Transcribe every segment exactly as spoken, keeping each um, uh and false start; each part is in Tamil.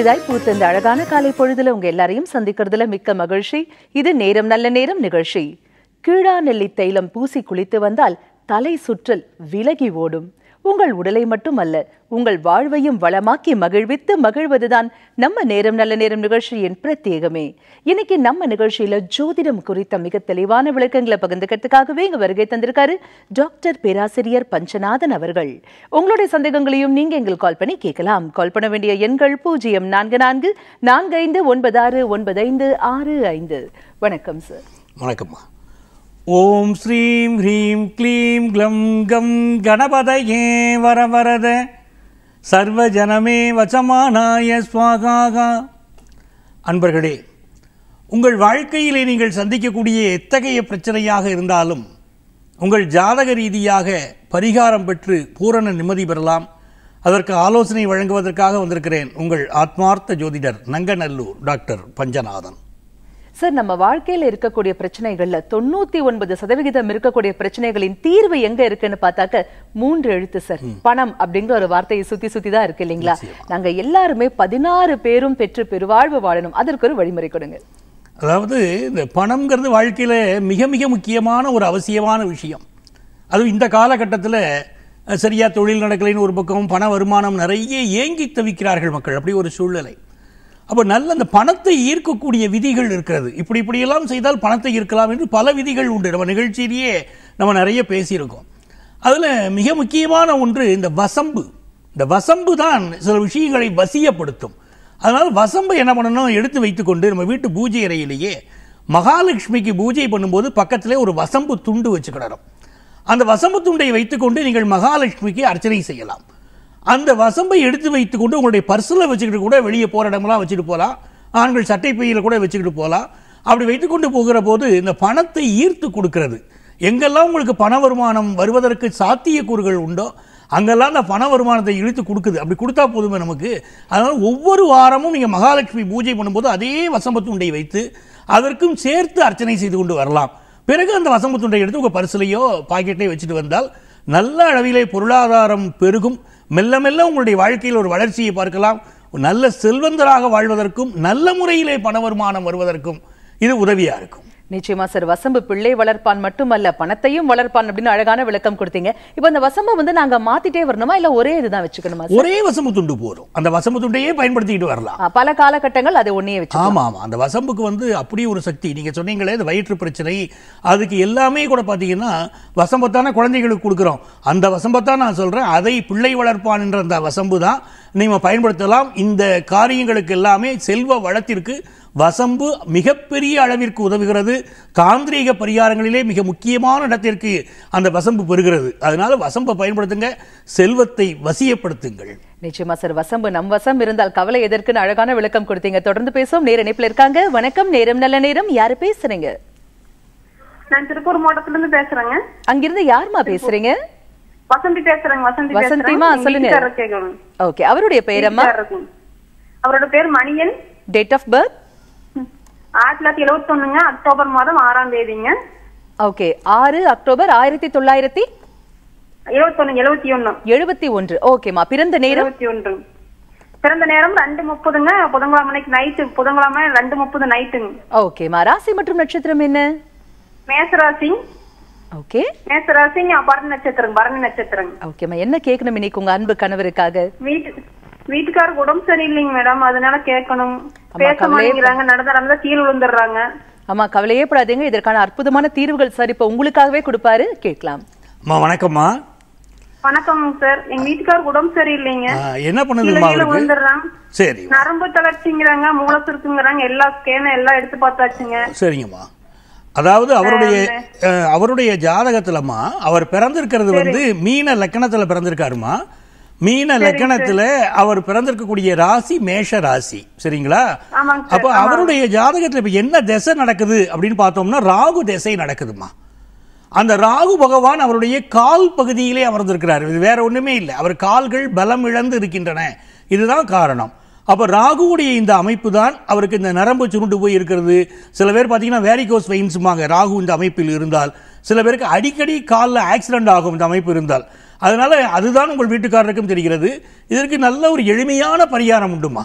புதிதாய் பூத்த இந்த அழகான காலை பொழுதுல உங்க எல்லாரையும் சந்திக்கிறதுல மிக்க மகிழ்ச்சி. இது நேரம் நல்ல நேரம் நிகழ்ச்சி. கீழா நெல்லி தைலம் பூசி குளித்து வந்தால் தலை சுற்றல் விலகி ஓடும். உங்கள் உடலை மட்டுமல்ல, உங்கள் வாழ்வையும் வளமாக்கி மகிழ்வித்து மகிழ்வதுதான் நம்ம நேரம் நல்ல நேரம் நிகழ்ச்சியின் பிரத்யேகமே. இன்னைக்கு நம்ம நிகழ்ச்சியில ஜோதிடம் குறித்த மிக தெளிவான விளக்கங்களை பகிர்ந்துக்கிறதுக்காகவே இங்க வருகை தந்திருக்காரு டாக்டர் பேராசிரியர் பஞ்சநாதன் அவர்கள். உங்களுடைய சந்தேகங்களையும் நீங்க எங்களுக்கு கால் பண்ணி கேட்கலாம். கால் பண்ண வேண்டிய எண்கள் பூஜ்ஜியம் நான்கு நான்கு நான்கு ஐந்து ஒன்பது ஆறு ஒன்பது ஐந்து ஆறு ஐந்து. வணக்கம் சார். வணக்கம். ஓம் ஸ்ரீம் ஹ்ரீம் க்ளீம் க்ளம் கம் கணபதயே வரவரத சர்வஜனமே வசமானாய ஸ்வாகா. அன்பர்களே, உங்கள் வாழ்க்கையிலே நீங்கள் சந்திக்கக்கூடிய எத்தகைய பிரச்சனையாக இருந்தாலும் உங்கள் ஜாதக ரீதியாக பரிகாரம் பெற்று பூரண நிம்மதி பெறலாம். அதற்கு ஆலோசனை வழங்குவதற்காக வந்திருக்கிறேன் உங்கள் ஆத்மார்த்த ஜோதிடர் நங்கநல்லூர் டாக்டர் பஞ்சநாதன். சார், நம்ம வாழ்க்கையில இருக்கக்கூடிய பிரச்சனைகள்ல தொண்ணூத்தி ஒன்பது சதவிகிதம் இருக்கக்கூடிய பிரச்சனைகளின் தீர்வு எங்க இருக்குன்னு பார்த்தாக்க மூன்று எழுத்து சார். பணம் அப்படிங்கிற ஒரு வார்த்தையை சுத்தி சுத்தி தான் இருக்கு இல்லைங்களா? நாங்க எல்லாருமே பதினாறு பேரும் பெற்று பெருவாழ்வு வாழணும். அதற்கு ஒரு வழிமுறை கொடுங்க. அதாவது இந்த பணம்ங்கிறது வாழ்க்கையில மிக மிக முக்கியமான ஒரு அவசியமான விஷயம். அதுவும் இந்த காலகட்டத்தில் சரியா தொழில் நடக்கலைன்னு ஒரு பக்கம், பண வருமானம் நிறைய ஏங்கி தவிக்கிறார்கள் மக்கள். அப்படி ஒரு சூழ்நிலை. அப்போ நல்ல அந்த பணத்தை ஈர்க்கக்கூடிய விதிகள் இருக்கிறது. இப்படி இப்படியெல்லாம் செய்தால் பணத்தை ஈர்க்கலாம் என்று பல விதிகள் உண்டு. நம்ம நிகழ்ச்சியிலேயே நம்ம நிறைய பேசியிருக்கோம். அதில் மிக முக்கியமான ஒன்று இந்த வசம்பு. இந்த வசம்பு தான் சில விஷயங்களை வசியப்படுத்தும். அதனால் வசம்பை என்ன பண்ணணும், எடுத்து வைத்துக்கொண்டு நம்ம வீட்டு பூஜை அறையிலேயே மகாலட்சுமிக்கு பூஜை பண்ணும்போது பக்கத்திலே ஒரு வசம்பு துண்டு வச்சுக்கிடணும். அந்த வசம்பு துண்டை வைத்துக்கொண்டு நீங்கள் மகாலட்சுமிக்கு அர்ச்சனை செய்யலாம். அந்த வசம்பை எடுத்து வைத்துக்கொண்டு உங்களுடைய பர்சில் வச்சுக்கிட்டு கூட வெளியே போகிற இடமெல்லாம் வச்சுட்டு போகலாம். ஆண்கள் சட்டை பையில் கூட வச்சுக்கிட்டு போகலாம். அப்படி வைத்துக்கொண்டு போகிற போது இந்த பணத்தை ஈர்த்து கொடுக்கிறது. எங்கெல்லாம் உங்களுக்கு பண வருமானம் வருவதற்கு சாத்தியக்கூறுகள் உண்டோ அங்கெல்லாம் அந்த பண வருமானத்தை இழுத்து கொடுக்குது. அப்படி கொடுத்தா போதுமே நமக்கு. அதனால் ஒவ்வொரு வாரமும் நீங்கள் மகாலட்சுமி பூஜை பண்ணும்போது அதே வசம்பத்துண்டை வைத்து அதற்கும் சேர்த்து அர்ச்சனை செய்து கொண்டு வரலாம். பிறகு அந்த வசம்பத்துண்டை எடுத்து உங்கள் பர்சிலையோ பாக்கெட்லேயோ வச்சுட்டு வந்தால் நல்ல அளவிலே பொருளாதாரம் பெருகும். மெல்ல மெல்ல உங்களுடைய வாழ்க்கையில் ஒரு வளர்ச்சியை பார்க்கலாம். நல்ல செல்வந்தராக வாழ்வதற்கும் நல்ல முறையிலே பண வருமானம் வருவதற்கும் இது உதவியா இருக்கும். நிச்சயமா சார். வசம்பு பிள்ளை வளர்ப்பான் மட்டுமல்ல, பணத்தையும் வளர்ப்பான் அப்படின்னு அழகான விளக்கம் கொடுத்தீங்க. இப்ப அந்த வசம்பு வந்து நாங்க மாத்திட்டே வரணுமா, இல்ல ஒரே இதுதான் வச்சுக்கணுமா? ஒரே வசம்பு துண்டு போதும். அந்த வசம்பு துண்டையே பயன்படுத்திட்டு வரலாம். பல காலகட்டங்கள் அதை ஒன்னே வச்சு. ஆமா ஆமா அந்த வசம்புக்கு வந்து அப்படி ஒரு சக்தி. நீங்க சொன்னீங்களே இந்த வயிற்று பிரச்சனை, அதுக்கு எல்லாமே கூட பாத்தீங்கன்னா வசம்பத்தான குழந்தைகளுக்கு கொடுக்குறோம். அந்த வசம்பத்தான் நான் சொல்றேன். அதை பிள்ளை வளர்ப்பான் என்ற அந்த வசம்பு தான் நீங்க பயன்படுத்தலாம். இந்த காரியங்களுக்கு எல்லாமே செல்வ வளத்திற்கு வசம்பு மிகப்பெரிய அளவிற்கு உதவுகிறது. தாந்திரீக பரிகாரங்களிலே மிக முக்கியமான இடத்திற்கு அந்த வசம்பு பெறுகிறது. அதனால வசம்பை பயன்படுத்துங்க, செல்வத்தை வசியப்படுத்துங்கள். நிச்சயமா சார். வசம்பு நம் வசம் இருந்தால் கவலை எதற்குன்னு அழகான விளக்கம் கொடுத்தீங்க. தொடர்ந்து பேசுவோம். நேர இணைப்புல இருக்காங்க. வணக்கம். நேரம் நல்ல நேரம். யாரு பேசுறீங்க? நான் திருப்பூர் மாவட்டத்துல இருந்து பேசுறேங்க. அங்கிருந்து யாருமா பேசுறீங்க? வசந்தி பேசுறேங்க. வசந்தி வசந்திமா சொல்லுங்க. ஓகே, அவருடைய பெயர் அம்மா? அவரோட பேர் மணியன். Date of birth? ஆயிரத்தி தொள்ளாயிரத்தி எழுபத்தி ஒண்ணுங்க அக்டோபர் மாதம் ஆறாம் தேதிங்க. ஓகே, ஆறு அக்டோபர் ஆயிரத்தி தொள்ளாயிரத்தி எழுபத்தி ஒண்ணு எழுபத்தி ஒண்ணு எழுபத்தி ஒன்று. ஓகேமா. பிறந்த நேரம்? எழுபத்தி ஒன்று. பிறந்த நேரம் ரெண்டு முப்பதுங்க. புதன்கிழமை நைட்டு. புதன்கிழமை ரெண்டு முப்பது நைட்டுங்க. ஓகேமா. ராசி மற்றும் நட்சத்திரம் என்ன? மேசராசி. ஓகே, மேசராசிங்க. பரணி நட்சத்திரம். பரணி நட்சத்திரம். ஓகேமா. என்ன கேட்கணும் இன்னைக்கு உங்க அன்பு கணவருக்காக? வீட்டு வீட்டுக்காரருக்கு உடம்பு சரியில்லைங்க மேடம், அதனால கேட்கணும். பேச மாட்டேங்கிறாங்க, நடந்த நடந்த கீழே விழுந்துடுறாங்க. ஆமா, கவலையே படாதீங்க. இதற்கான அற்புதமான தீர்வுகள் சார் இப்ப உங்களுக்காகவே கொடுப்பாரு. கேட்கலாம். வணக்கம்மா. வணக்கம் சார். எங்க வீட்டுக்காரருக்கு உடம்பு சரியில்லைங்க. என்ன பண்ணுதுமா? விழுந்துடுறாங்க. சரி. நரம்பு தளர்ச்சிங்கிறாங்க, மூளை சுருக்குங்கிறாங்க. எல்லா ஸ்கேன் எல்லாம் எடுத்து பார்த்தாச்சுங்க. சரிங்கம்மா. அதாவது அவருடைய அவருடைய ஜாதகத்துலமா அவர் பிறந்திருக்கிறது வந்து மீன லக்கணத்துல பிறந்திருக்காருமா. மீன லக்கணத்துல அவர் பிறந்திருக்கக்கூடிய ராசி மேஷ ராசி. சரிங்களா? அப்ப அவருடைய ஜாதகத்துல இப்ப என்ன திசை நடக்குது அப்படின்னு பார்த்தோம்னா ராகு திசை நடக்குதுமா. அந்த ராகு பகவான் அவருடைய கால் பகுதியிலே அமர்ந்திருக்கிறார். இது வேற ஒண்ணுமே இல்லை. அவர் கால்கள் பலம் இழந்து இருக்கின்றன. இதுதான் காரணம். அப்ப ராகுவுடைய இந்த அமைப்பு தான் அவருக்கு இந்த நரம்பு சுருண்டு போய் இருக்கிறது. சில பேர் பார்த்தீங்கன்னா வேரிகோஸ் வெயின்ஸுமாங்க ராகு இந்த அமைப்பில் இருந்தால். சில பேருக்கு அடிக்கடி காலில் ஆக்சிடென்ட் ஆகும் இந்த அமைப்பு இருந்தால். அதனால அதுதான் உங்கள் வீட்டுக்காரருக்கும் தெரிகிறது. இதற்கு நல்ல ஒரு எளிமையான பரிகாரம் உண்டுமா.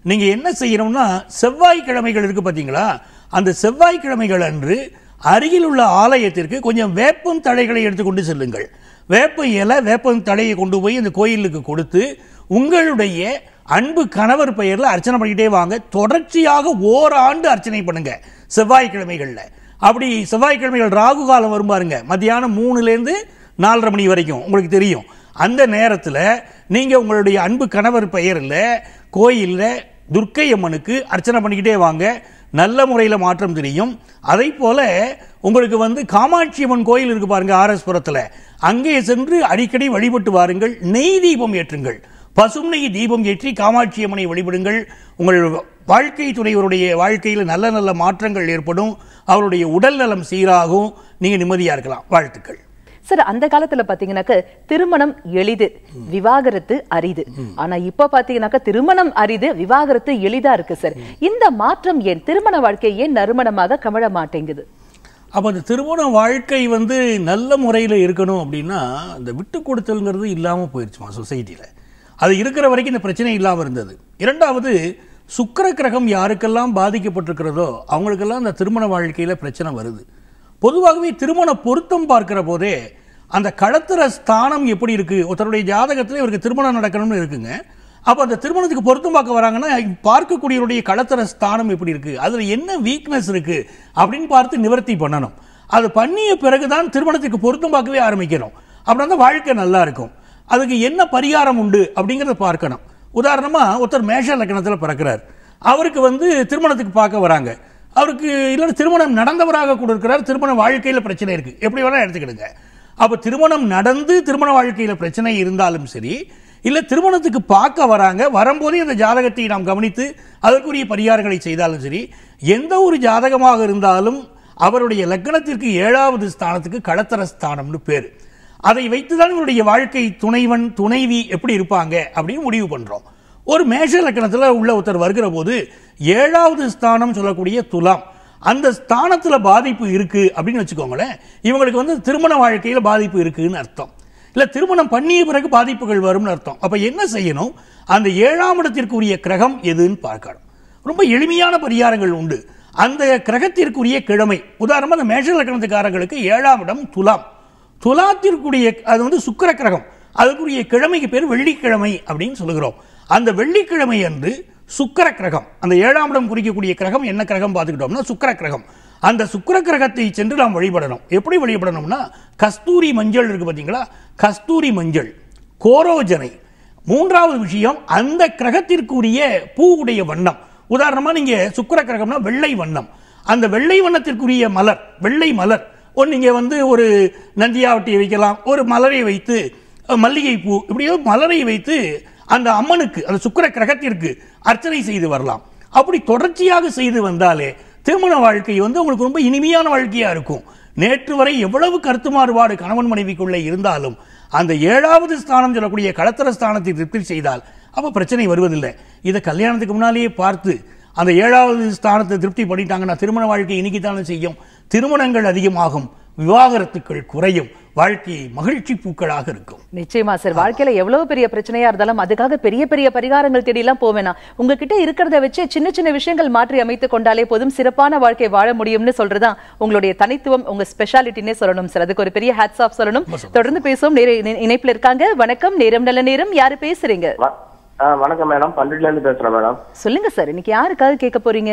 நீங்கள் என்ன செய்யணும்னா செவ்வாய்க்கிழமைகள் இருக்குது பார்த்தீங்களா, அந்த செவ்வாய்க்கிழமைகள் அன்று அருகில் உள்ள ஆலயத்திற்கு கொஞ்சம் வேப்பம் தழைகளை எடுத்துக்கொண்டு செல்லுங்கள். வேப்ப இலை வேப்பம் தழையை கொண்டு போய் அந்த கோயிலுக்கு கொடுத்து உங்களுடைய அன்பு கணவர் பெயரில் அர்ச்சனை பண்ணிக்கிட்டே வாங்க. தொடர்ச்சியாக ஓராண்டு அர்ச்சனை பண்ணுங்க செவ்வாய்க்கிழமைகளில். அப்படி செவ்வாய்க்கிழமைகள் ராகு காலம் வரும் பாருங்க, மத்தியானம் மூணுலேருந்து நாலரை மணி வரைக்கும் உங்களுக்கு தெரியும். அந்த நேரத்தில் நீங்கள் உங்களுடைய அன்பு கணவர் பெயரில் கோயிலில் துர்க்கை அம்மனுக்கு அர்ச்சனை பண்ணிக்கிட்டே வாங்க. நல்ல முறையில் மாற்றம் தெரியும். அதை போல உங்களுக்கு வந்து காமாட்சி அம்மன் கோயில் இருக்கு பாருங்க ஆர்எஸ் புரத்தில், அங்கே சென்று அடிக்கடி வழிபட்டு வாருங்கள். நெய் தீபம் ஏற்றுங்கள், பசும் நெய் தீபம் ஏற்றி காமாட்சி அம்மனை வழிபடுங்கள். உங்கள் வாழ்க்கை துணைவருடைய வாழ்க்கையில் நல்ல நல்ல மாற்றங்கள் ஏற்படும். அவருடைய உடல் நலம் சீராகும். நீங்கள் நிம்மதியாக இருக்கலாம். வாழ்த்துக்கள். சார், அந்த காலத்துல பாத்தீங்கன்னாக்க திருமணம் எளிது, விவாகரத்து அரிது. ஆனா இப்ப பாத்தீங்கன்னாக்க திருமணம் அரிது, விவாகரத்து எளிதா இருக்கு சார். இந்த மாற்றம் ஏன்? திருமண வாழ்க்கை ஏன் நறுமணமாக கமழ மாட்டேங்குது? அப்போ அந்த திருமண வாழ்க்கை வந்து நல்ல முறையில் இருக்கணும் அப்படின்னா அந்த விட்டு கொடுத்தல்ங்கிறது இல்லாமல் போயிடுச்சுமா சொசைட்டியில். அது இருக்கிற வரைக்கும் இந்த பிரச்சனை இல்லாமல் இருந்தது. இரண்டாவது, சுக்கிர கிரகம் யாருக்கெல்லாம் பாதிக்கப்பட்டிருக்கிறதோ அவங்களுக்கெல்லாம் அந்த திருமண வாழ்க்கையில் பிரச்சனை வருது. பொதுவாகவே திருமண பொருத்தம் பார்க்கிற போதே அந்த களத்திர ஸ்தானம் எப்படி இருக்கு, ஒருத்தருடைய ஜாதகத்தில் இவருக்கு திருமணம் நடக்கணும்னு இருக்குங்க. அப்போ அந்த திருமணத்துக்கு பொருத்தம் பார்க்க வராங்கன்னா பார்க்கக்கூடியவருடைய களத்திர ஸ்தானம் எப்படி இருக்கு, அதில் என்ன வீக்னஸ் இருக்கு அப்படின்னு பார்த்து நிவர்த்தி பண்ணணும். அது பண்ணிய பிறகுதான் திருமணத்துக்கு பொருத்தம் பார்க்கவே ஆரம்பிக்கணும். அப்படின்னா தான் வாழ்க்கை நல்லா இருக்கும். அதுக்கு என்ன பரிகாரம் உண்டு அப்படிங்கிறத பார்க்கணும். உதாரணமாக ஒருத்தர் மேஷ லக்னத்தில் பிறக்கிறார், அவருக்கு வந்து திருமணத்துக்கு பார்க்க வராங்க. அவருக்கு இல்லைன்னா திருமணம் நடந்தவராக கூட இருக்கிறார், திருமண வாழ்க்கையில் பிரச்சனை இருக்கு, எப்படி வேணா எடுத்துக்கிடுங்க. அப்போ திருமணம் நடந்து திருமண வாழ்க்கையில் பிரச்சனை இருந்தாலும் சரி, இல்லை திருமணத்துக்கு பார்க்க வராங்க, வரும்போதே அந்த ஜாதகத்தை நாம் கவனித்து அதற்குரிய பரிகாரங்களை செய்தாலும் சரி, எந்த ஒரு ஜாதகமாக இருந்தாலும் அவருடைய லக்னத்திற்கு ஏழாவது ஸ்தானத்துக்கு களத்திர ஸ்தானம்னு பேர். அதை வைத்துதான் இவருடைய வாழ்க்கை துணைவன் துணைவி எப்படி இருப்பாங்க அப்படின்னு முடிவு பண்றோம். ஒரு மேஷ லக்னத்தில் உள்ள ஒருத்தர் வருகிற போது ஏழாவது ஸ்தானம் சொல்லக்கூடிய துலாம், அந்த ஸ்தானத்தில் பாதிப்பு இருக்கு அப்படின்னு வச்சுக்கோங்களேன், இவங்களுக்கு வந்து திருமண வாழ்க்கையில் பாதிப்பு இருக்குன்னு அர்த்தம். இல்லை திருமணம் பண்ணிய பிறகு பாதிப்புகள் வரும்னு அர்த்தம். அப்போ என்ன செய்யணும்? அந்த ஏழாம் இடத்திற்குரிய கிரகம் எதுன்னு பார்க்கணும். ரொம்ப எளிமையான பரிகாரங்கள் உண்டு. அந்த கிரகத்திற்குரிய கிழமை, உதாரணமாக அந்த மேஷ லக்னத்துக்காரங்களுக்கு ஏழாம் இடம் துலாம், துலாத்திற்குரிய அது வந்து சுக்கிர கிரகம், அதுக்குரிய கிழமைக்கு பேர் வெள்ளிக்கிழமை அப்படின்னு சொல்லுகிறோம். அந்த வெள்ளிக்கிழமை அன்று சுக்கிர கிரகம், அந்த ஏழாம் இடம் குறிக்கக்கூடிய கிரகம் என்ன கிரகம் பார்த்துக்கிட்டோம்னா சுக்கிர கிரகம். அந்த சுக்கிர கிரகத்தை சென்று நாம் வழிபடணும். எப்படி வழிபடணும்னா கஸ்தூரி மஞ்சள் இருக்கு பார்த்தீங்களா, கஸ்தூரி மஞ்சள், கோரோஜனை. மூன்றாவது விஷயம், அந்த கிரகத்திற்குரிய பூவுடைய வண்ணம். உதாரணமாக நீங்கள் சுக்கிர கிரகம்னா வெள்ளை வண்ணம், அந்த வெள்ளை வண்ணத்திற்குரிய மலர், வெள்ளை மலர் ஒன்று நீங்கள் வந்து ஒரு நந்தியாவட்டியை வைக்கலாம், ஒரு மலரை வைத்து மல்லிகை பூ, இப்படியோ மலரை வைத்து அந்த அம்மனுக்கு அந்த சுக்கிர கிரகத்திற்கு அர்ச்சனை செய்து வரலாம். அப்படி தொடர்ச்சியாக செய்து வந்தாலே திருமண வாழ்க்கை வந்து உங்களுக்கு ரொம்ப இனிமையான வாழ்க்கையா இருக்கும். நேற்று வரை எவ்வளவு கருத்து மாறுபாடு கணவன் மனைவிக்குள்ளே இருந்தாலும் அந்த ஏழாவது ஸ்தானம் சொல்லக்கூடிய களத்திர ஸ்தானத்தை திருப்தி செய்தால் அப்போ பிரச்சனை வருவதில்லை. இதை கல்யாணத்துக்கு முன்னாலேயே பார்த்து அந்த ஏழாவது ஸ்தானத்தை திருப்தி பண்ணிட்டாங்கன்னா திருமண வாழ்க்கை இன்னைக்குத்தானே செய்யும். திருமணங்கள் அதிகமாகும், விவாகரத்துக்கள் குறையும், வாழ்க்கை மகிழ்ச்சி பூக்களாக இருக்கும். நிச்சயமா சார், வாழ்க்கையில எவ்வளவு பெரிய பிரச்சனையா இருந்தாலும் அதுக்காக பெரிய பெரிய பரிகாரங்கள் தேடிலாம் போவேனா, உங்ககிட்ட இருக்கிறத வச்சு சின்ன சின்ன விஷயங்கள் மாற்றி அமைத்து கொண்டாலே போதும் சிறப்பான வாழ்க்கை வாழ முடியும்னு சொல்றதான் உங்களுடைய தனித்துவம், உங்க ஸ்பெஷாலிட்டினே சொல்லணும் சார். அதுக்கு ஒரு பெரிய ஹேட்ஸ் ஆஃப் சொல்லணும். தொடர்ந்து பேசுவோம். இணைப்புல இருக்காங்க. வணக்கம், நேரம் நல்ல நேரம். யாரு பேசுறீங்க? வணக்கம் மேடம், பண்டிட்ல இருந்து பேசுறேன் மேடம். சொல்லுங்க சார், இன்னைக்கு யாருக்காக கேட்க போறீங்க?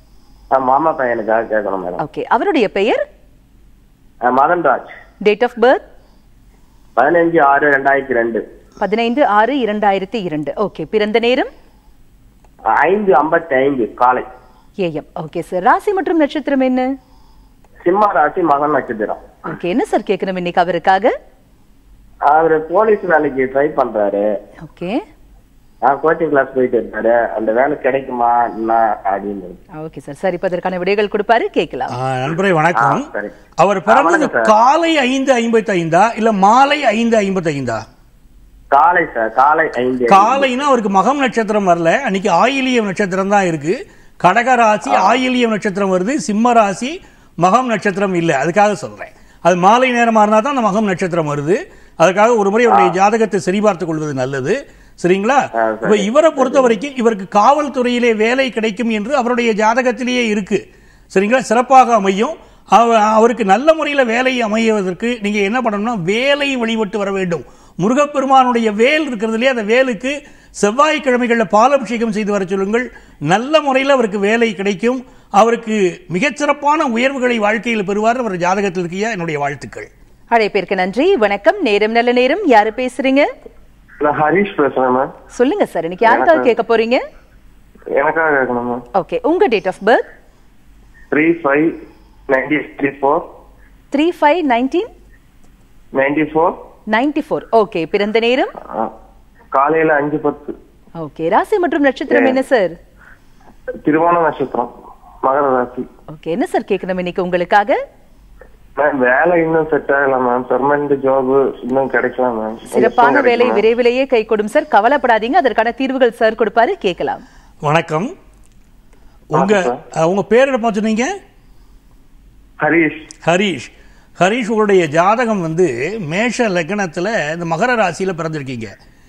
மாமா பையனுக்காக கேட்கணும் மேடம். ஓகே, அவருடைய பெயர்? மதன்ராஜ். Date of birth? பதினைஞ்சு ஆறு ரெண்டாயிரத்தி ரெண்டு. பதினைந்து ஆறு இரண்டாயிரத்தி இரண்டு. ஓகே, பிறந்த நேரம்? ஐந்து ஐம்பத்தி ஐந்து காலை ஏஎம். ஓகே சார், ராசி மற்றும் நட்சத்திரம் என்ன? சிம்ம ராசி, மகன் நட்சத்திரம். ஓகே, என்ன சார் கேட்கணும் இன்னைக்கு அவருக்காக? அவரு போலீஸ் வேலைக்கு ட்ரை பண்றாரு. ஓகே, கோச்சிங் கிளாஸ் போயிட்டு இருக்காரு, அந்த வேலை கிடைக்குமா என்ன அப்படின்னு. ஓகே சார், சரி, இப்ப அதற்கான விடைகள் கொடுப்பாரு, கேட்கலாம். நண்பரே வணக்கம். அவர் பிறந்தது காலை ஐந்து ஐம்பத்தி ஐந்தா இல்ல மாலை ஐந்து ஐம்பத்தி ஐந்தா? காலை சார், காலை ஐந்து. காலைனா அவருக்கு மகம் நட்சத்திரம் வரல, அன்னைக்கு ஆயிலியம் நட்சத்திரம் தான் இருக்கு. கடக ராசி ஆயிலியம் நட்சத்திரம் வருது, சிம்ம ராசி மகம் நட்சத்திரம் இல்லை, அதுக்காக சொல்றேன். அது மாலை நேரமா இருந்தா தான் அந்த மகம் நட்சத்திரம் வருது. அதுக்காக ஒரு முறை அவருடைய ஜாதகத்தை சரிபார்த்துக் கொள்வது நல்லது. சரிங்களா? இப்ப இவரை பொறுத்த வரைக்கும் இவருக்கு காவல்துறையிலே வேலை கிடைக்கும் என்று அவருடைய ஜாதகத்திலேயே இருக்கு. சரிங்களா? சிறப்பாக அமையும். அவருக்கு நல்ல முறையில் வேலை அமைவதற்கு நீங்க என்ன பண்ணணும்னா வேலை வழிபட்டு வர வேண்டும். முருகப்பெருமானுடைய வேல் இருக்கிறதுலே அந்த வேலுக்கு செவ்வாய்க்கிழமைகளில் பாலாபிஷேகம் செய்து வர சொல்லுங்கள். நல்ல முறையில் அவருக்கு வேலை கிடைக்கும். அவருக்கு மிகச்சிறப்பான உயர்வுகளை வாழ்க்கையில் பெறுவார். அவர் ஜாதகத்தில் இருக்கியா என்னுடைய வாழ்த்துக்கள். அழைப்பிற்கு நன்றி. வணக்கம். நேரம் நல்ல நேரம். யாரு பேசுறீங்க? ஹரிஷ் பேசுறேன். சொல்லுங்க சார். இன்னைக்கு யாருக்காக கேட்க போறீங்க? எனக்காக கேட்கணும். ஓகே. உங்க date of birth? Three five nineteen three four three five nineteen ninety four ninety four. Okay. பிறந்த நேரம்? காலையில அஞ்சு பத்து. ஓகே. ராசி மற்றும் நட்சத்திரம் என்ன சார்? திருவோண நட்சத்திரம், மகர ராசி. ஓகே. என்ன சார் கேட்கணும் இன்னைக்கு உங்களுக்காக? மேம் வேலை இன்னும் செட் ஆகல மேம். பெர்மனன்ட் ஜாப் இன்னும் கிடைக்கல மேம். சிறப்பான வேலை விரைவிலேயே கை கொடும் சார். கவலைப்படாதீங்க. அதற்கான தீர்வுகள் சார் கொடுப்பாரு. கேட்கலாம். வணக்கம். உங்க உங்க பேர் என்ன சொன்னீங்க? ஹரிஷ். ஹரிஷ். ஹரிஷ், உங்களுடைய ஜாதகம் வந்து மேஷ லக்னத்தில் இந்த மகர ராசியில் பிறந்திருக்கீங்க.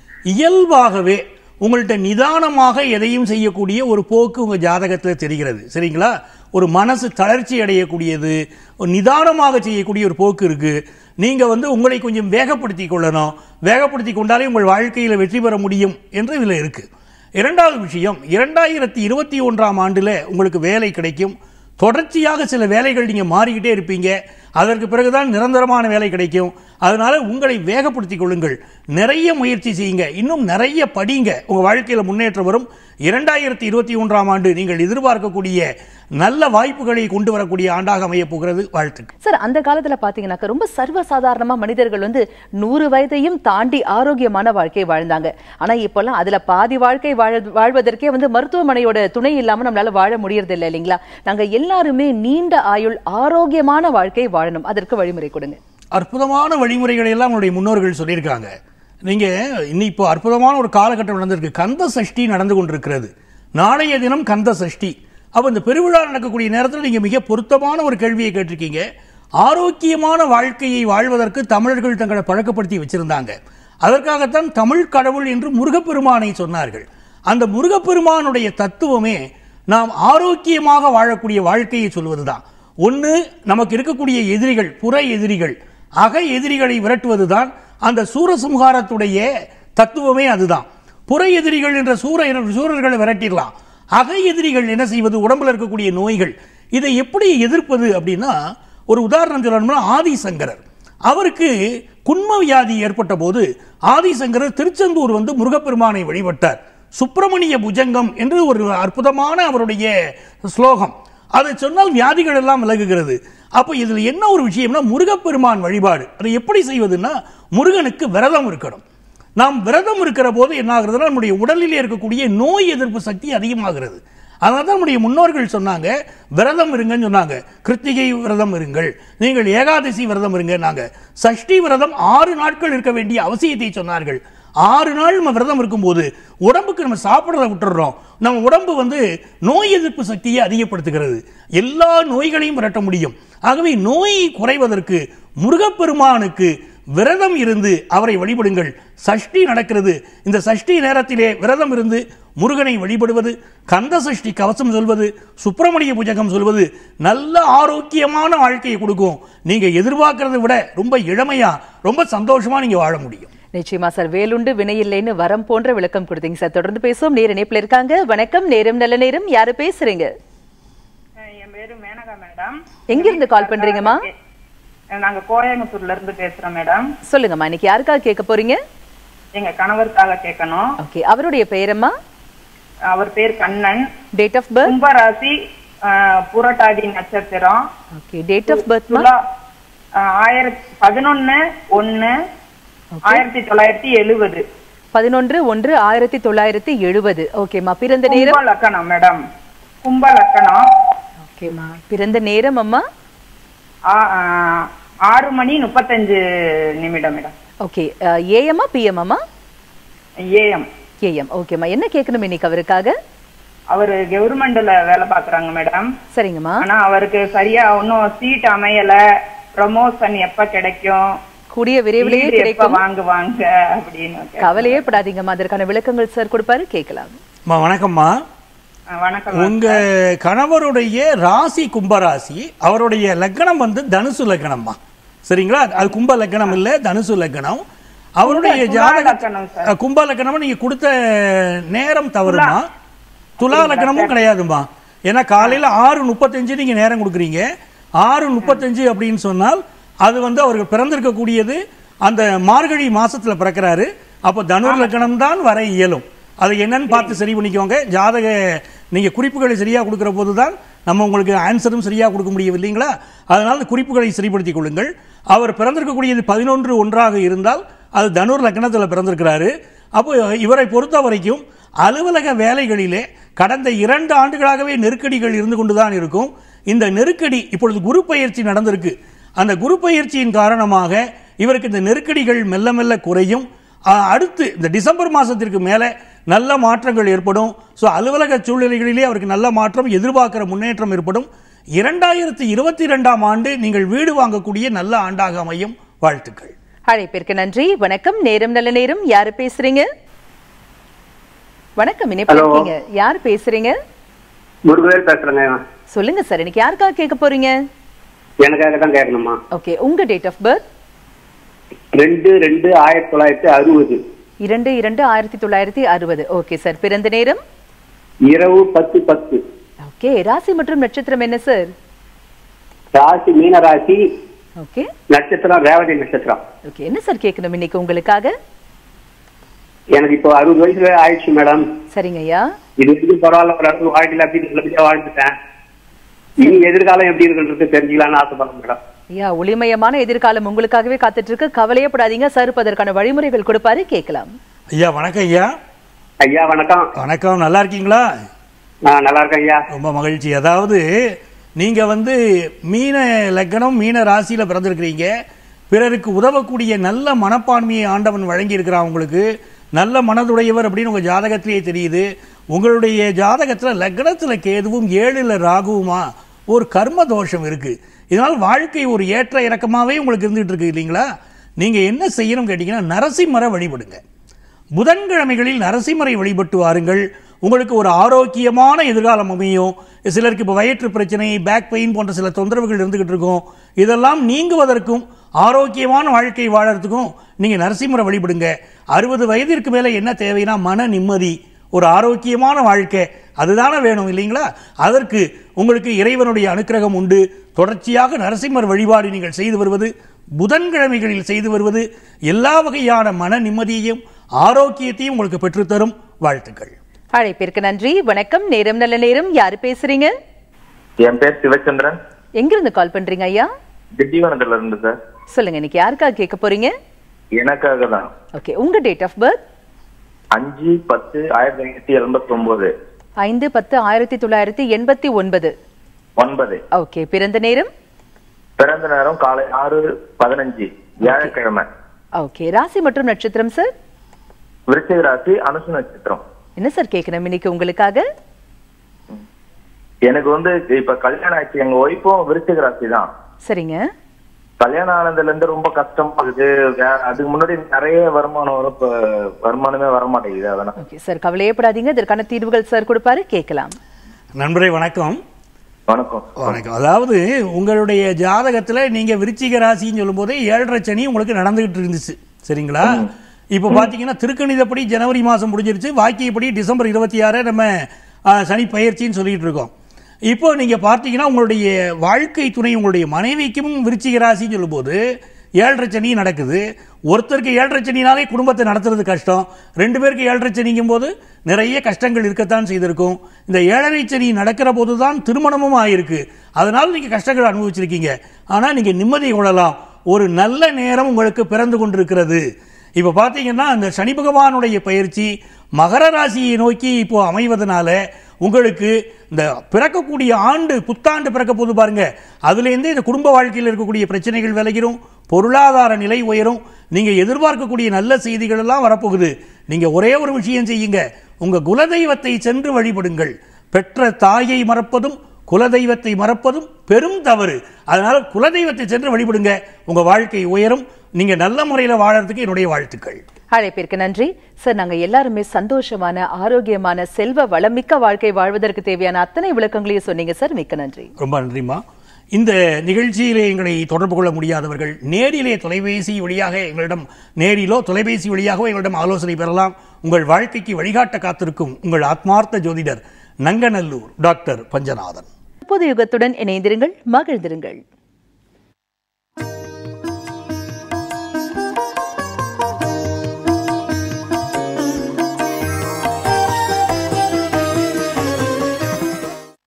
இயல்பாகவே உங்கள்கிட்ட நிதானமாக எதையும் செய்யக்கூடிய ஒரு போக்கு உங்கள் ஜாதகத்தில் தெரிகிறது. சரிங்களா? ஒரு மனசு தளர்ச்சி அடையக்கூடியது, ஒரு நிதானமாக செய்யக்கூடிய ஒரு போக்கு இருக்குது. நீங்கள் வந்து உங்களை கொஞ்சம் வேகப்படுத்தி கொள்ளணும். வேகப்படுத்தி கொண்டாலே உங்கள் வாழ்க்கையில் வெற்றி பெற முடியும் என்று இதில் இருக்குது. இரண்டாவது விஷயம், இரண்டாயிரத்தி இருபத்தி ஒன்றாம் ஆண்டில் உங்களுக்கு வேலை கிடைக்கும். தொடர்ச்சியாக சில வேலைகள் நீங்கள் மாறிக்கிட்டே இருப்பீங்க. அதற்கு பிறகுதான் நிரந்தரமான வேலை கிடைக்கும். அதனால உங்களை வேகப்படுத்திக் கொள்ளுங்கள். நிறைய முயற்சி செய்யுங்க. இன்னும் நிறைய படிங்க. உங்கள் வாழ்க்கையில் முன்னேற்றம் வரும். இரண்டாயிரத்தி இருபத்தி ஒன்றாம் ஆண்டு நீங்கள் எதிர்பார்க்கக்கூடிய நல்ல வாய்ப்புகளை கொண்டு வரக்கூடிய ஆண்டாக அமைய போகிறது. வாழ்த்துக்கள் சார். அந்த காலத்துல பாத்தீங்கன்னாக்க ரொம்ப சர்வசாதாரணமா மனிதர்கள் வந்து நூறு வயதையும் தாண்டி ஆரோக்கியமான வாழ்க்கை வாழ்ந்தாங்க. ஆனா இப்பெல்லாம் அதுல பாதி வாழ்க்கை வாழ்வதற்கே வந்து மருத்துவமனையோட துணை இல்லாம நம்மளால வாழ முடியறது இல்லை இல்லைங்களா? நாங்க எல்லாருமே நீண்ட ஆயுள் ஆரோக்கியமான வாழ்க்கை வாழணும். அதற்கு வழிமுறை கொடுங்க. அற்புதமான வழிமுறைகளை எல்லாம் நம்மளுடைய முன்னோர்கள் சொல்லியிருக்காங்க. நீங்க இன்னும் இப்போ அற்புதமான ஒரு காலகட்டம் நடந்திருக்கு. கந்த சஷ்டி நடந்து கொண்டிருக்கிறது. நாளைய தினம் கந்த சஷ்டி. அப்போ இந்த பெருவிழா நடக்கக்கூடிய நேரத்தில் நீங்கள் மிக பொருத்தமான ஒரு கேள்வியை கேட்டிருக்கீங்க. ஆரோக்கியமான வாழ்க்கையை வாழ்வதற்கு தமிழர்கள் தங்களை பழக்கப்படுத்தி வச்சிருந்தாங்க. அதற்காகத்தான் தமிழ் கடவுள் என்று முருகப்பெருமானை சொன்னார்கள். அந்த முருகப்பெருமானுடைய தத்துவமே நாம் ஆரோக்கியமாக வாழக்கூடிய வாழ்க்கையை சொல்வதுதான். ஒன்று, நமக்கு இருக்கக்கூடிய எதிரிகள், புற எதிரிகள், அக எதிரிகளை விரட்டுவதுதான் அந்த சூரசம்ஹாரத்துடைய தத்துவமே. அதுதான் புற எதிரிகள் என்ற சூர சூரர்களை விரட்டிடலாம். அக எதிரிகள் என்ன செய்வது? உடம்புல இருக்கக்கூடிய நோய்கள். இதை எப்படி எதிர்ப்பது அப்படின்னா, ஒரு உதாரணம் சொல்லணும்னா, ஆதிசங்கரர் அவருக்கு குன்ம வியாதி ஏற்பட்ட போது ஆதிசங்கரர் திருச்செந்தூர் வந்து முருகப்பெருமானை வழிபட்டார். சுப்பிரமணிய புஜங்கம் என்று ஒரு அற்புதமான அவருடைய ஸ்லோகம். அதை சொன்னால் வியாதிகள் எல்லாம் விலகுகிறது. அப்போ இதில் என்ன ஒரு விஷயம்னா, முருகப்பெருமான் வழிபாடு. அதை எப்படி செய்வதுன்னா, முருகனுக்கு விரதம் இருக்கணும். நாம் விரதம் இருக்கிற போது என்ன ஆகுறதுன்னா, நம்முடைய உடலிலே இருக்கக்கூடிய நோய் எதிர்ப்பு சக்தி அதிகமாகிறது. அதனால தான் நம்முடைய முன்னோர்கள் சொன்னாங்க, விரதம் இருங்கன்னு சொன்னாங்க. கிருத்திகை விரதம் இருங்கள், நீங்கள் ஏகாதசி விரதம் இருங்க. நாங்க சஷ்டி விரதம் ஆறு நாட்கள் இருக்க வேண்டிய அவசியத்தை சொன்னார்கள். ஆறு நாள் நம்ம விரதம் இருக்கும்போது உடம்புக்கு நம்ம சாப்பிட்றத விட்டுறோம். நம்ம உடம்பு வந்து நோய் எதிர்ப்பு சக்தியை அதிகப்படுத்துகிறது. எல்லா நோய்களையும் விரட்ட முடியும். ஆகவே நோய் குறைவதற்கு முருகப்பெருமானுக்கு விரதம் இருந்து அவரை வழிபடுங்கள். சஷ்டி நடக்கிறது. இந்த சஷ்டி நேரத்திலே விரதம் இருந்து முருகனை வழிபடுவது, கந்த சஷ்டி கவசம் சொல்வது, சுப்பிரமணிய புஜகம் சொல்வது நல்ல ஆரோக்கியமான வாழ்க்கையை கொடுக்கும். நீங்க எதிர்பார்க்கறதை விட ரொம்ப இளமையா, ரொம்ப சந்தோஷமா நீங்க வாழ முடியும். நிச்சயமா சார். வேலுண்டு வினையில்லைன்னு வரம் போன்ற விளக்கம் கொடுத்தீங்க சார். தொடர்ந்து பேசுவோம். நேர இணைப்புல இருக்காங்க. வணக்கம். நேரம் நல்ல நேரம். யாரு பேசுறீங்க? என் பேரு மேனகா மேடம். எங்க இருந்து கால் பண்றீங்கம்மா? நாங்க கோயம்புத்தூர்ல இருந்து பேசுறோம் மேடம். சொல்லுங்கம்மா. இன்னைக்கு யாருக்காக கேட்க போறீங்க? எங்க கணவருக்காக கேட்கணும். ஓகே. அவருடைய பெயரம்மா? அவர் பேர் கண்ணன். Date of birth? கும்பராசி, புரட்டாதி நட்சத்திரம். ஓகே. டேட் ஆஃப் பர்த் ஆயிரத்தி பதினொன்னு ஒன்னு ஆயிரத்தி தொள்ளாயிரத்தி எழுபது. பதினொன்று ஒன்று ஆயிரத்தி தொள்ளாயிரத்தி எழுபது. ஓகேம்மா. பிறந்த நேரம்? கும்ப லக்கணம் மேடம். கும்ப லக்கணம். ஓகேம்மா. பிறந்த நேரம் அம்மா? ஆறு மணி முப்பத்தஞ்சு நிமிடம் மேடம். ஓகே. ஏஎம்மா பிஎம் அம்மா? ஏஎம். ஏஎம். ஓகேம்மா. என்ன கேட்கணும் இன்னைக்கு அவருக்காக? அவரு கவர்மெண்ட்ல வேலை பாக்குறாங்க மேடம். சரிங்கம்மா. ஆனா அவருக்கு சரியா ஒன்னும் சீட் அமையல. ப்ரமோஷன் எப்ப கிடைக்கும், கூடிய விரைவிலேயே கிடைக்கும். வாங்க வாங்க அப்படின்னு கவலையே படாதீங்கம்மா, அதற்கான விளக்கங்கள் சார் கொடுப்பாரு, கேட்கலாம். வணக்கம்மா. வணக்கம். உங்க கணவருடைய ராசி கும்பராசி, அவருடைய லக்னம் வந்து தனுசு லக்னம்மா, சரிங்களா? அது கும்ப லக்னம் இல்ல, தனுசு லக்னம். அவருடைய ஜாதக கும்ப லக்னம் நீங்க கொடுத்த நேரம் தவறுமா? துலா லக்னமும் கிடையாதுமா. ஏன்னா காலையில ஆறு முப்பத்தஞ்சு நீங்க நேரம் கொடுக்குறீங்க. ஆறு முப்பத்தஞ்சு அப்படின்னு சொன்னால் அது வந்து அவருக்கு பிறந்திருக்கக்கூடியது அந்த மார்கழி மாசத்துல பிறக்கிறாரு. அப்போ தனுர் லக்னம் தான் வர இயலும். அது என்னன்னு பார்த்து சரி பண்ணிக்கோங்க. ஜாதக நீங்க குறிப்புகளை சரியா கொடுக்கிற போதுதான் நம்ம உங்களுக்கு ஆன்சரும் சரியா கொடுக்க முடியும் இல்லைங்களா? அதனால குறிப்புகளை சரிப்படுத்திக் கொள்ளுங்கள். அவர் பிறந்திருக்கக்கூடியது பதினொன்று ஒன்றாக இருந்தால் அது தனுர் லக்னத்தில் பிறந்திருக்கிறாரு. அப்போ இவரை பொறுத்த வரைக்கும் அலுவலக வேலைகளிலே கடந்த இரண்டு ஆண்டுகளாகவே நெருக்கடிகள் இருந்து கொண்டுதான் இருக்கும். இந்த நெருக்கடி இப்பொழுது குரு பயிற்சி நடந்திருக்கு. அந்த குரு பயிற்சியின் காரணமாக இவருக்கு இந்த நெருக்கடிகள் மெல்ல மெல்ல குறையும். அடுத்து இந்த டிசம்பர் மாசத்திற்கு மேலே நல்ல மாற்றங்கள் ஏற்படும். ஸோ அலுவலக சூழ்நிலைகளிலே அவருக்கு நல்ல மாற்றம், எதிர்பார்க்கிற முன்னேற்றம் ஏற்படும். இரண்டாயிரத்தி இருபத்தி இரண்டாம் ஆண்டு நீங்கள் வீடு வாங்கக்கூடிய நல்ல ஆண்டாக அமையும். வாழ்த்துக்கள். அழைப்பிற்கு நன்றி. வணக்கம். நேரம் நல்ல நேரம். யாரு பேசுறீங்க? வணக்கம். இணைப்பிருக்கீங்க. யார் பேசுறீங்க? முருகவேல் பேசுறேங்க. சொல்லுங்க சார், இன்னைக்கு யாருக்காக கேட்க போறீங்க? எனக்காக தான் கேட்கணுமா? ஓகே, உங்க டேட் ஆஃப் பர்த்? ரெண்டு ரெண்டு ஆயிரத்தி தொள்ளாயிரத்தி அறுபது. இரண்டு இரண்டு ஆயிரத்தி தொள்ளாயிரத்தி அறுபது. Okay sir. பிறந்த நேரம்? இரவு பத்து பத்து. ஓகே. ராசி மற்றும் நட்சத்திரம் என்ன சார்? ராசி மீன ராசி. ஓகே. நட்சத்திரம் ரேவதி நட்சத்திரம். ஓகே. என்ன சார் கேட்கணும் இன்னைக்கு உங்களுக்காக? எனக்கு இப்போ அறுபது வயசுல ஆயிடுச்சு மேடம். சரிங்க ஐயா. இது வரைக்கும் பரவாயில்ல, ஒரு இடத்துல வாழ்க்கையில அப்படி நல்லபடியா வாழ்ந்துட்டேன். இனி எதிர்காலம் எப்படி இருக்குன்றது தெரிஞ்சுக்கலாம்னு ஆசைப்படுறேன் மேடம். ஐயா, ஒளிமயமான எதிர்காலம் உங்களுக்காகவே காத்துட்டு இருக்கு. கவலையப்படாதீங்க சார், அதற்கான வழிமுறைகள் கொடுப்பாரு, கேட்கலாம். ஐயா வணக்கம். ஐயா ஐயா வணக்கம். வணக்கம். நல்லா இருக்கீங்களா? நான் நல்லா இருக்கேன் ஐயா. ரொம்ப மகிழ்ச்சி. அதாவது நீங்க வந்து மீன லக்னம் மீன ராசியில பிறந்திருக்கிறீங்க. பிறருக்கு உதவக்கூடிய நல்ல மனப்பான்மையை ஆண்டவன் வழங்கி இருக்கிறான். உங்களுக்கு நல்ல மனதுடையவர் அப்படின்னு உங்க ஜாதகத்திலேயே தெரியுது. உங்களுடைய ஜாதகத்துல லக்னத்துல கேதுவும் ஏழுல ராகுவுமா ஒரு கர்ம தோஷம் இருக்கு. இதனால் வாழ்க்கை ஒரு ஏற்ற இறக்கமாவே உங்களுக்கு இருந்துட்டு இருக்கு இல்லைங்களா? நீங்க என்ன செய்யணும் கேட்டீங்கன்னா, நரசிம்மரை வழிபடுங்க. புதன்கிழமைகளில் நரசிம்மரை வழிபட்டு வாருங்கள். உங்களுக்கு ஒரு ஆரோக்கியமான எதிர்காலம் அமையும். சிலருக்கு இப்போ வயிற்று பிரச்சனை, பேக் பெயின் போன்ற சில தொந்தரவுகள் இருந்துகிட்டு இருக்கும். இதெல்லாம் நீங்குவதற்கும் ஆரோக்கியமான வாழ்க்கை வாழறதுக்கும் நீங்க நரசிம்மரை வழிபடுங்க. அறுபது வயதிற்கு மேல என்ன தேவைன்னா மன நிம்மதி, ஒரு ஆரோக்கியமான வாழ்க்கை, அதுதானே வேணும் இல்லைங்களா? அதற்கு உங்களுக்கு இறைவனுடைய அனுக்கிரகம் உண்டு. தொடர்ச்சியாக நரசிம்மர் வழிபாடு நீங்கள் செய்து வருவது, புதன்கிழமைகளில் செய்து வருவது எல்லா வகையான மன நிம்மதியையும் ஆரோக்கியத்தையும் உங்களுக்கு பெற்றுத்தரும். வாழ்த்துக்கள். அழைப்பிற்கு நன்றி. வணக்கம். நேரம் நல்ல நேரம். யாரு பேசுறீங்க? என் பேர் சிவச்சந்திரன். எங்கிருந்து கால் பண்றீங்க ஐயா? திண்டிவனத்துல இருந்து சார். சொல்லுங்க, இன்னைக்கு யாருக்காக கேட்க போறீங்க? எனக்காக தான். ஓகே. உங்க டேட் ஆஃப் பர்த்? அஞ்சு பத்து ஆயிரத்தி தொள்ளாயிரத்தி எண்பத்தி ஒன்பது. ஐந்து பத்து ஆயிரத்தி தொள்ளாயிரத்தி எண்பத்தி ஒன்பது. ஒன்பது. ஓகே. பிறந்த நேரம்? பிறந்த நேரம் காலை ஆறு பதினஞ்சு வியாழக்கிழமை. ஓகே. ராசி மற்றும் நட்சத்திரம் சார்? விருச்சிக ராசி, அனுசு நட்சத்திரம். என்ன சார் கேட்கணும் இன்னைக்கு உங்களுக்காக? எனக்கு வந்து இப்ப கல்யாணம் ஆச்சு. எங்க ஒய்ஃபும் விருச்சிக ராசி தான். சரிங்க. கல்யாணம் ஆனதுல இருந்து ரொம்ப கஷ்டம் ஆகுது. அதுக்கு முன்னாடி நிறைய வருமானம் வரும், இப்ப வருமானமே வர மாட்டேங்குது. அதெல்லாம் ஓகே சார், கவலையப்படாதீங்க, இதற்கான தீர்வுகள் சார் கொடுப்பாரு, கேட்கலாம். நண்பரே வணக்கம். வணக்கம். வணக்கம். அதாவது உங்களுடைய ஜாதகத்துல நீங்க விருச்சிக ராசின்னு சொல்லும் போதே ஏழரை சனி உங்களுக்கு நடந்துகிட்டு இருந்துச்சு, சரிங்களா? இப்ப பாத்தீங்கன்னா திருக்கணிதப்படி ஜனவரி மாசம் முடிஞ்சிருச்சு. வாக்கியப்படி டிசம்பர் இருபத்தி ஆறு நம்ம சனி பயிற்சின்னு சொல்லிட்டு இருக்கோம். இப்போ நீங்க பார்த்தீங்கன்னா உங்களுடைய வாழ்க்கை துணை உங்களுடைய மனைவிக்கும் விருச்சிக ராசின்னு சொல்லும் போது ஏழரை சனி நடக்குது. ஒருத்தருக்கு ஏழரை சனினாலே குடும்பத்தை நடத்துறது கஷ்டம். ரெண்டு பேருக்கு ஏழரை சனிங்கும் போது நிறைய கஷ்டங்கள் இருக்கத்தான் செய்திருக்கும். இந்த ஏழரை சனி நடக்கிற போது தான் திருமணமும் ஆயிருக்கு. அதனால நீங்க கஷ்டங்கள் அனுபவிச்சிருக்கீங்க. ஆனா நீங்க நிம்மதி கொள்ளலாம். ஒரு நல்ல நேரம் உங்களுக்கு பிறந்து கொண்டிருக்கிறது. இப்ப பாத்தீங்கன்னா அந்த சனி பகவானுடைய பயிற்சி மகர ராசியை நோக்கி இப்போ அமைவதனால உங்களுக்கு இந்த பிறக்கக்கூடிய ஆண்டு புத்தாண்டு பிறக்க போது பாருங்க, அதுலேருந்து இந்த குடும்ப வாழ்க்கையில் இருக்கக்கூடிய பிரச்சனைகள் விலகிரும், பொருளாதார நிலை உயரும், நீங்க எதிர்பார்க்கக்கூடிய நல்ல செய்திகள் எல்லாம் வரப்போகுது. நீங்க ஒரே ஒரு விஷயம் செய்யுங்க, உங்க குலதெய்வத்தை சென்று வழிபடுங்கள். பெற்ற தாயை மறப்பதும் குலதெய்வத்தை மறப்பதும் பெரும் தவறு. அதனால குலதெய்வத்தை சென்று வழிபடுங்க, உங்க வாழ்க்கை உயரும். நீங்க நல்ல முறையில் வாழறதுக்கு என்னுடைய வாழ்த்துக்கள். அழைப்பிற்கு நன்றி சார். நாங்க எல்லாருமே சந்தோஷமான, ஆரோக்கியமான, செல்வ வளமிக்க வாழ்க்கை வாழ்வதற்கு தேவையான அத்தனை விளக்கங்களையும் சொன்னீங்க சார். மிக்க நன்றி. ரொம்ப நன்றிமா. இந்த நிகழ்ச்சியிலே எங்களை தொடர்பு கொள்ள முடியாதவர்கள் நேரிலே தொலைபேசி வழியாக எங்களிடம் நேரிலோ தொலைபேசி வழியாகவோ எங்களிடம் ஆலோசனை பெறலாம். உங்கள் வாழ்க்கைக்கு வழிகாட்ட காத்திருக்கும் உங்கள் ஆத்மார்த்த ஜோதிடர் நங்கநல்லூர் டாக்டர் பஞ்சநாதன். புது யுகத்துடன் இணைந்திருங்கள், மகிழ்ந்திருங்கள்.